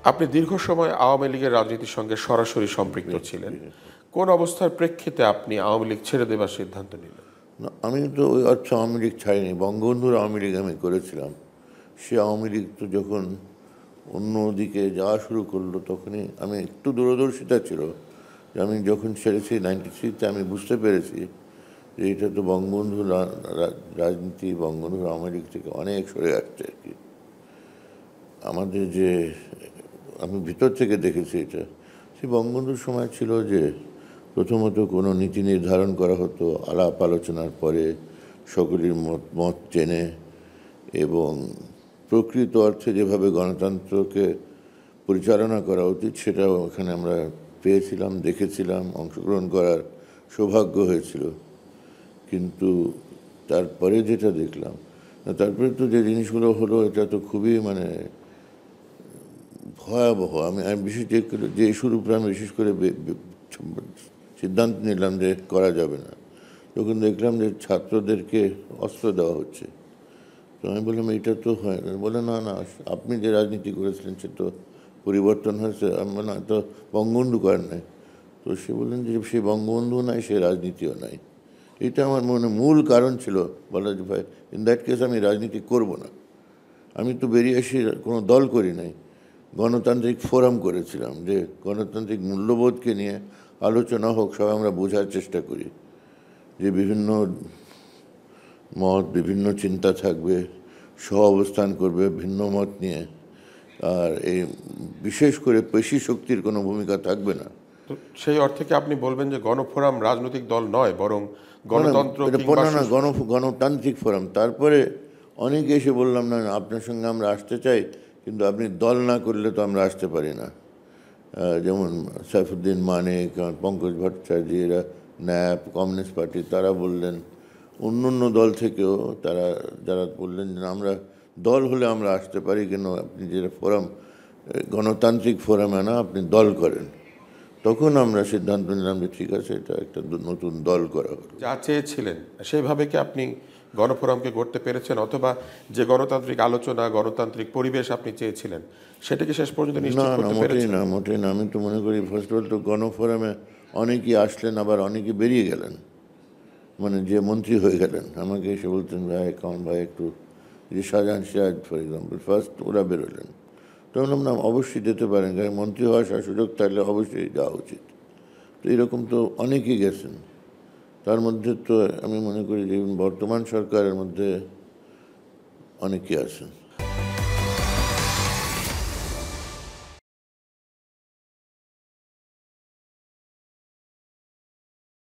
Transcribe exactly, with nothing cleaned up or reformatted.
আপনি দীর্ঘ সময় আওয়ামী লীগের রাজনীতির সঙ্গে সরাসরি সম্পৃক্ত ছিলেন। কোন অবস্থার প্রেক্ষিতে আপনি আওয়ামী লীগ ছেড়ে দেবার সিদ্ধান্ত নিলেন? না, আমি তো ওই অর্থ আওয়ামী লীগ ছাড়িনি। বঙ্গবন্ধুর আওয়ামী লীগ আমি করেছিলাম। সে আওয়ামী লীগ তো যখন অন্যদিকে যাওয়া শুরু করলো, তখনই আমি একটু দূরদর্শিতা ছিল যে আমি যখন ছেড়েছি নাইনটি থ্রিতে আমি বুঝতে পেরেছি যে এটা তো বঙ্গবন্ধুর রাজনীতি, বঙ্গবন্ধুর আওয়ামী লীগ থেকে অনেক সরে আসছে আর কি। আমাদের যে, আমি ভিতর থেকে দেখেছি এটা, সে বঙ্গবন্ধুর সময় ছিল যে প্রথমত কোনো নীতি নির্ধারণ করা হতো আলাপ আলোচনার পরে, সকলের মত মত জেনে, এবং প্রকৃত অর্থে যেভাবে গণতন্ত্রকে পরিচালনা করা উচিত সেটাও ওখানে আমরা পেয়েছিলাম, দেখেছিলাম, অংশগ্রহণ করার সৌভাগ্য হয়েছিল। কিন্তু তারপরে যেটা দেখলাম, তারপরে তো যে জিনিসগুলো হলো এটা তো খুবই মানে ভয়াবহ। আমি আমি বিশেষ যে ইস্যুর উপরে আমি বিশেষ করে সিদ্ধান্ত নিলাম যে করা যাবে না, তখন দেখলাম যে ছাত্রদেরকে অস্ত্র দেওয়া হচ্ছে। তো আমি বললাম এটা তো হয় না। বলে না না, আপনি যে রাজনীতি করেছিলেন সে তো পরিবর্তন হয়েছে। আমি না, তো বঙ্গবন্ধু করেন নাই। তো সে বললেন যে সে বঙ্গবন্ধু নাই, সে রাজনীতিও নাই। এটা আমার মনে মূল কারণ ছিল বলা যে ভাই ইন দ্যাট কেস আমি রাজনীতি করব না। আমি তো বেরিয়ে এসে কোনো দল করি নাই, গণতান্ত্রিক ফোরাম করেছিলাম যে গণতান্ত্রিক মূল্যবোধকে নিয়ে আলোচনা হোক, সবাই আমরা বোঝার চেষ্টা করি যে বিভিন্ন মত, বিভিন্ন চিন্তা থাকবে, সহ অবস্থান করবে ভিন্ন মত নিয়ে, আর এই বিশেষ করে পেশি শক্তির কোনো ভূমিকা থাকবে না। তো সেই অর্থে কি আপনি বলবেন যে গণফোরাম রাজনৈতিক দল নয়, বরং গণতন্ত্র না না গণ গণতান্ত্রিক ফোরাম। তারপরে অনেকে এসে বললাম না আপনার সঙ্গে আমরা আসতে চাই, কিন্তু আপনি দল না করলে তো আমরা আসতে পারি না। যেমন সাইফুদ্দিন মানিক, পঙ্কজ ভট্টাচার্য, এরা ন্যাপ, কমিউনিস্ট পার্টি, তারা বললেন, অন্য অন্য দল থেকেও তারা যারা বললেন যে আমরা দল হলে আমরা আসতে পারি, কেন আপনি যেটা ফোরাম গণতান্ত্রিক ফোরামে না, আপনি দল করেন। তখন আমরা সিদ্ধান্ত নিলাম যে ঠিক আছে, এটা একটা নতুন দল করা হলো। যা চেয়েছিলেন সেইভাবে কি আপনি গণফোরামকে গড়তে পেরেছেন, অথবা যে গণতান্ত্রিক আলোচনা, গণতান্ত্রিক পরিবেশ আপনি চেয়েছিলেন সেটাকে শেষ পর্যন্ত নিশ্চিত করতে পেরেছেন? না, মোটেই না। আমি তো মনে করি ফার্স্ট অফ অল তো গণফোরামে অনেকেই আসলেন, আবার অনেকে বেরিয়ে গেলেন, মানে যে মন্ত্রী হয়ে গেলেন। আমাকে এসে বলতেন ভাই কারণ ভাই একটু, যে Shahjahan Siraj for example, first ওরা বেরোলেন। তো বললাম না, অবশ্যই যেতে পারেন, কারণ মন্ত্রী হওয়ার সুযোগ থাকলে অবশ্যই যাওয়া উচিত। তো এরকম তো অনেকেই গেছেন। তার মধ্যে তো আমি মনে করি যে বর্তমান সরকারের মধ্যে অনেকে আছেন।